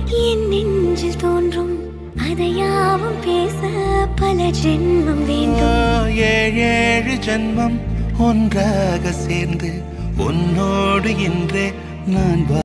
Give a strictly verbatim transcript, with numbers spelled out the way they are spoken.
என் நெஞ்சில் தோன்றும் அதையாவும் பேச பல ஜென்மம் வேண்டும். ஏழு ஏழு ஜென்மம் ஒன்றாக சேர்ந்து உன்னோடு இன்றே நான்